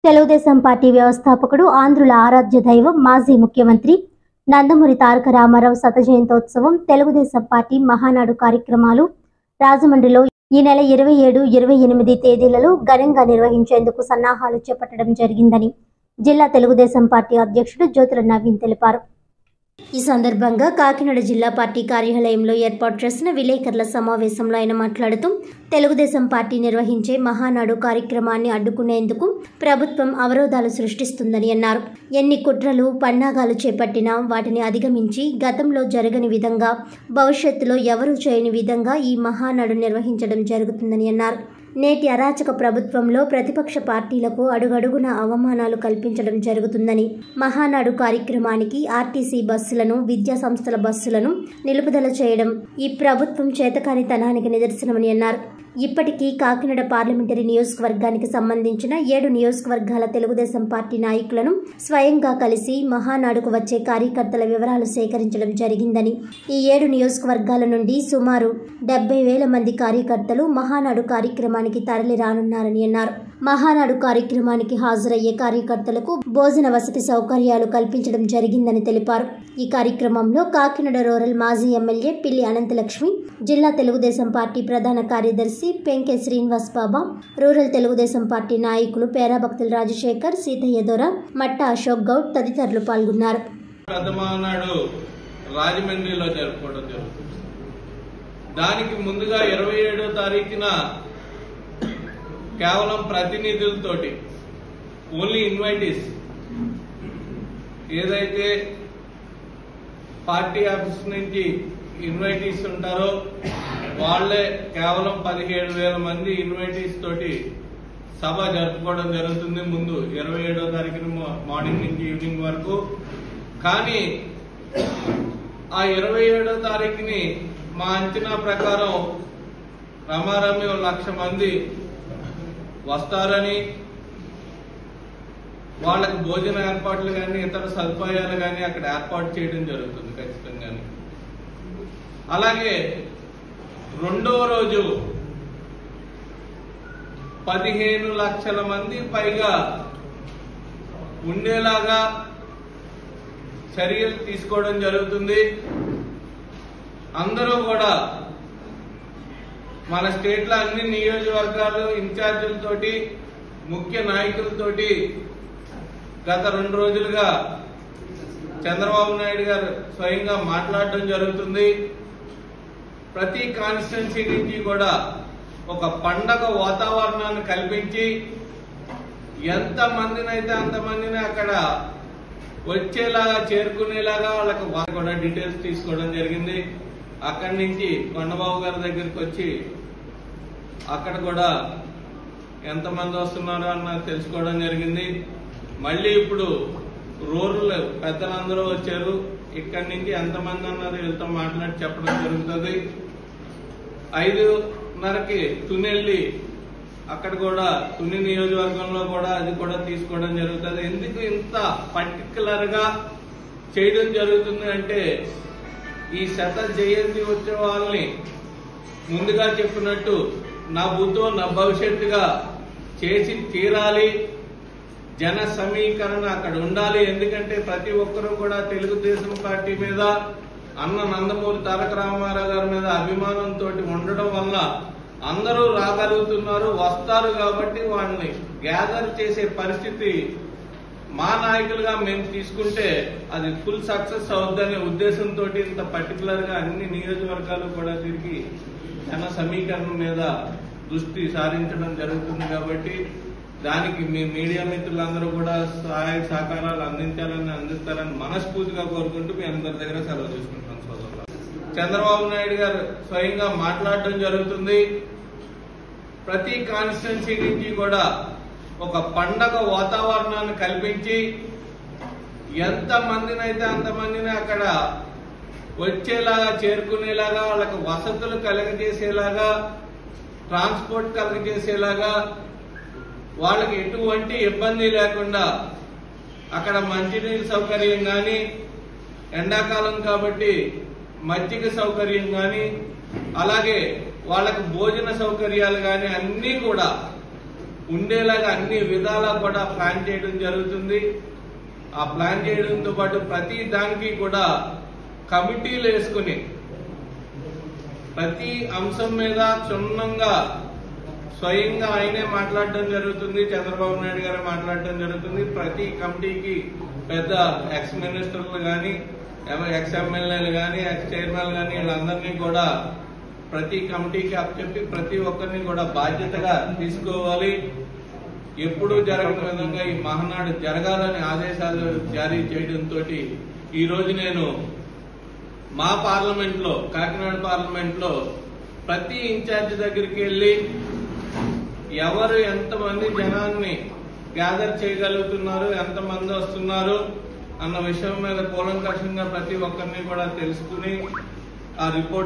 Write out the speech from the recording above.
Telugu Desam party వ్యవస్థాపకుడు ఆంధ్రుల ఆరాధ్య దైవం మాజీ ముఖ్యమంత్రి నందమూరి తారక రామారావు శత జయంతోత్సవం తెలుగుదేశం పార్టీ మహానాడు కార్యక్రమాలు రాజమండ్రిలో ఈ నెల 27, 28 తేదీలలో ఘనంగా నిర్వహించేందుకు సన్నాహాలు చేపట్టడం జరిగిందని జిల్లా తెలుగుదేశం పార్టీ అధ్యక్షుడు జ్యోతుల నవీన్ తెలిపారు. ఈ సందర్భంగా కాకినాడ జిల్లా పార్టీ కార్యాలయంలో ఏర్పాటు చేసిన విలేకరుల సమావేశంలో ఆయన మాట్లాడుతూ తెలుగుదేశం పార్టీ నిర్వహించే మహానాడు కార్యక్రమాన్ని అడ్డుకునేందుకు ప్రభుత్వం అవరోధాలు సృష్టిస్తుందని అన్నారు. ఎన్ని కుట్రలు పన్నాగాలు చేపట్టినా వాటిని అధిగమించి గతంలో జరగని విధంగా భవిష్యత్తులో ఎవరూ చేయని విధంగా ఈ మహానాడు నిర్వహించడం జరుగుతుందని అన్నారు. నేటి అరాచక ప్రభుత్వంలో ప్రతిపక్ష పార్టీలకు అడుగడుగున అవమానాలు కల్పించడం జరుగుతుందని, మహానాడు కార్యక్రమానికి ఆర్టీసీ బస్సులను, విద్యా సంస్థల బస్సులను నిలుపుదల చేయడం ఈ ప్రభుత్వం చేతకానితనానికి నిదర్శనమని అన్నారు. ఇప్పటికీ కాకినాడ పార్లమెంటరీ నియోజకవర్గానికి సంబంధించిన 7 నియోజకవర్గాల తెలుగుదేశం పార్టీ నాయకులను స్వయంగా కలిసి మహానాడుకు వచ్చే కార్యకర్తల వివరాలు సేకరించడం జరిగిందని, ఈ 7 నియోజకవర్గాల నుండి సుమారు 70,000 మంది కార్యకర్తలు మహానాడు కార్యక్రమానికి తరలి రానున్నారని అన్నారు. మహానాడు కార్యక్రమానికి హాజరయ్యే కార్యకర్తలకు భోజన వసతి సౌకర్యాలు కల్పించడం జరిగిందని తెలిపారు. ఈ కార్యక్రమంలో కాకినాడ రూరల్ మాజీ ఎమ్మెల్యే పిల్లి అనంతలక్ష్మి, జిల్లా తెలుగుదేశం పార్టీ ప్రధాన కార్యదర్శి పెంకే శ్రీనివాస్ బాబా, రూరల్ తెలుగుదేశం పార్టీ నాయకులు పేరాభక్తుల రాజశేఖర్, సీతయ్య దొర, మట్ట అశోక్ గౌడ్ తదితరులు పాల్గొన్నారు. రాజమండ్రిలో జరుపుకోవడం జరుగుతుంది. దానికి ముందుగా 27వ తారీఖున కేవలం ప్రతినిధులతోటి, ఓన్లీ ఇన్వైటీస్, ఏదైతే పార్టీ ఆఫీస్ నుంచి ఇన్వైటీస్ ఉంటారో వాళ్లే కేవలం 17,000 మంది ఇన్వైటీస్ తోటి సభ జరుపుకోవడం జరుగుతుంది. ముందు 27వ తారీఖున మార్నింగ్ నుంచి ఈవినింగ్ వరకు. కానీ ఆ 27వ తారీఖుని మా అంచనా ప్రకారం రమారమి 1,00,000 మంది వస్తారని, వాళ్ళకి భోజన ఏర్పాట్లు కానీ ఇతర సదుపాయాలు కానీ అక్కడ ఏర్పాటు చేయడం జరుగుతుంది ఖచ్చితంగా. అలాగే రెండవ రోజు 15 లక్షల మంది పైగా ఉండేలాగా చర్యలు తీసుకోవడం జరుగుతుంది. అందరూ కూడా మన స్టేట్ లో అన్ని నియోజకవర్గాలు ఇన్ఛార్జీలతోటి, ముఖ్య నాయకులతోటి గత 2 రోజులుగా చంద్రబాబు నాయుడు గారు స్వయంగా మాట్లాడడం జరుగుతుంది. ప్రతి కాన్స్టిట్యున్సీ నుంచి కూడా ఒక పండగ వాతావరణాన్ని కల్పించి ఎంత మందినైతే అంతమందిని అక్కడ వచ్చేలాగా, చేరుకునేలాగా వాళ్ళకి కూడా డీటెయిల్స్ తీసుకోవడం జరిగింది. అక్కడి నుంచి కొండబాబు గారి దగ్గరికి వచ్చి అక్కడ కూడా ఎంతమంది వస్తున్నారో అన్నది తెలుసుకోవడం జరిగింది. మళ్ళీ ఇప్పుడు రూరల్ పెద్దలందరూ వచ్చారు. ఇక్కడి నుంచి ఎంతమంది అన్నది వీళ్ళతో మాట్లాడి చెప్పడం జరుగుతుంది. 5:30కి తునెల్లి, అక్కడ కూడా తుని నియోజకవర్గంలో కూడా అది కూడా తీసుకోవడం జరుగుతుంది. ఎందుకు ఇంత పర్టికులర్ గా చేయడం జరుగుతుంది అంటే, ఈ శత జయంతి ఉత్సవాల్ని ముందుగా చెప్పినట్టు నా భూతో నా భవిష్యత్తుగా చేసి తీరాలి. జన సమీకరణ అక్కడ ఉండాలి. ఎందుకంటే ప్రతి ఒక్కరూ కూడా తెలుగుదేశం పార్టీ మీద, అన్న నందమూరి తారక రామారావు గారి మీద అభిమానంతో ఉండడం వల్ల అందరూ రాగలుగుతున్నారు, వస్తారు. కాబట్టి వాళ్ళని గ్యాదర్ చేసే పరిస్థితి మా నాయకులుగా మేము తీసుకుంటే అది ఫుల్ సక్సెస్ అవుద్దనే ఉద్దేశంతో ఇంత పర్టికులర్ గా అన్ని నియోజకవర్గాలు కూడా తిరిగి జన సమీకరణ మీద దృష్టి సారించడం జరుగుతుంది. కాబట్టి దానికి మీ మీడియా మిత్రులందరూ కూడా సహాయ సహకారాలు అందిస్తారని మనస్ఫూర్తిగా కోరుకుంటూ మీ అందరి దగ్గర సెలవు తీసుకుంటున్నాను. సోదరులు, చంద్రబాబు నాయుడు గారు స్వయంగా మాట్లాడడం జరుగుతుంది. ప్రతి కాన్స్టిట్యున్సీ నుంచి కూడా ఒక పండగ వాతావరణాన్ని కల్పించి ఎంత మందినైతే అంతమందిని అక్కడ వచ్చేలాగా, చేరుకునేలాగా, వాళ్ళకి వసతులు కలగజేసేలాగా, ట్రాన్స్పోర్ట్ కలగజేసేలాగా, వాళ్ళకి ఎటువంటి ఇబ్బంది లేకుండా అక్కడ మంచినీరు సౌకర్యం కానీ, ఎండాకాలం కాబట్టి మజ్జిగ సౌకర్యం కానీ, అలాగే వాళ్ళకి భోజన సౌకర్యాలు కానీ అన్నీ కూడా ఉండేలాగా అన్ని విధాలా కూడా ప్లాన్ చేయడం జరుగుతుంది. ఆ ప్లాన్ చేయడంతో పాటు ప్రతి దానికి కూడా కమిటీలు వేసుకుని ప్రతి అంశం మీద క్షుణ్ణంగా స్వయంగా ఆయనే మాట్లాడడం జరుగుతుంది. చంద్రబాబు నాయుడు గారు మాట్లాడడం జరుగుతుంది. ప్రతి కమిటీకి పెద్ద ఎక్స్ మినిస్టర్లు కానీ, ఎక్స్ ఎమ్మెల్యేలు కానీ, ఎక్స్ చైర్మన్ కానీ వీళ్ళందరినీ కూడా ప్రతి కమిటీకి అప్పచెప్పి ప్రతి ఒక్కరిని కూడా బాధ్యతగా తీసుకోవాలి. ఎప్పుడూ జరగని విధంగా ఈ మహానాడు జరగాలని ఆదేశాలు జారీ చేయడంతో ఈ రోజు నేను మా పార్లమెంట్ లో, కాకినాడ పార్లమెంట్ లో ప్రతి ఇన్ఛార్జ్ దగ్గరికి వెళ్లి ఎవరు ఎంతమంది జనాన్ని గ్యాదర్ చేయగలుగుతున్నారు, ఎంతమంది వస్తున్నారు అన్న విషయం మీద కూలంకషంగా ప్రతి ఒక్కరిని కూడా తెలుసుకుని ఆ రిపోర్ట్